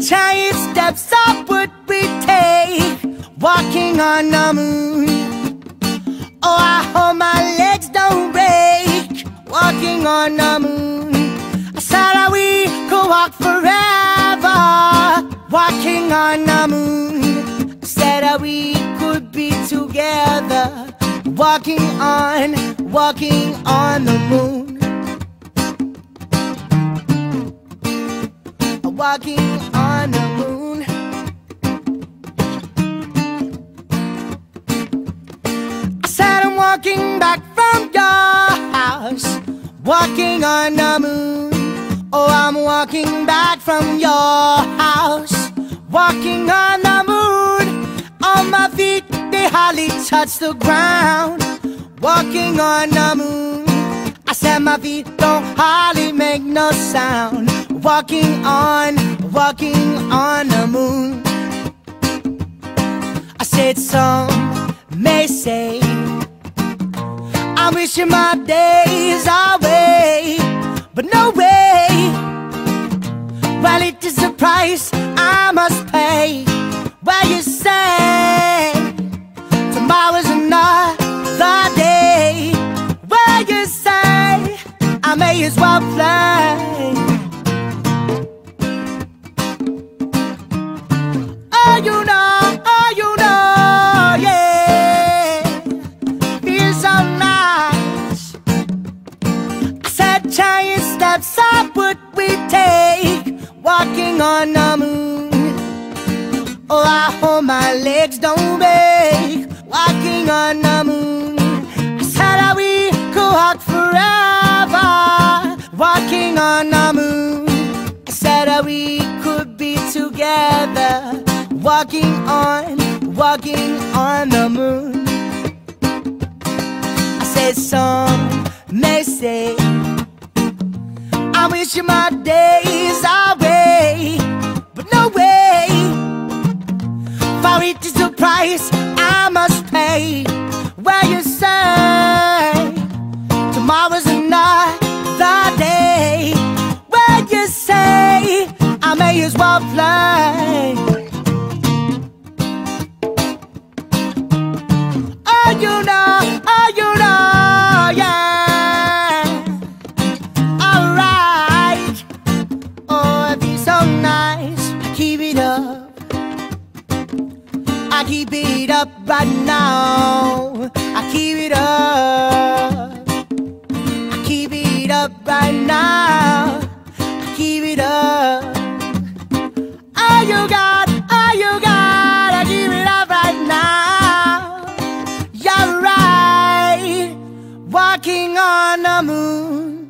giant steps up would we take, walking on the moon. Oh, I hope my legs don't break, walking on the moon. I said that we could walk forever, walking on the moon. I said that we could be together, walking on the moon. Walking on the moon. I said I'm walking back from your house, walking on the moon. Oh, I'm walking back from your house, walking on the moon. On my feet, they hardly touch the ground, walking on the moon. I said my feet don't hardly make no sound, walking on the moon. I said some may say I'm wishing my days away, but no way. Well, it is a price I must pay. Well, you say tomorrow's another day. Well, you say I may as well play. Oh, you know, yeah, feels so nice. I said giant steps up would we take, walking on the moon. Oh, I hope my legs don't break, walking on the moon. I said that we could walk forever, walking on the moon. I said that we could be together, walking on the moon. I said some may say I'm wishing my days away, but no way. For it is the price I must pay. Well, you say tomorrow's another day. Well, you say I may as well play. Oh, you know, yeah. Alright. Oh, it feels so nice. I keep it up. I keep it up right now. I keep it up. I keep it up right now. I keep it up. All you got, I keep it up right now. You're right, walking on the moon.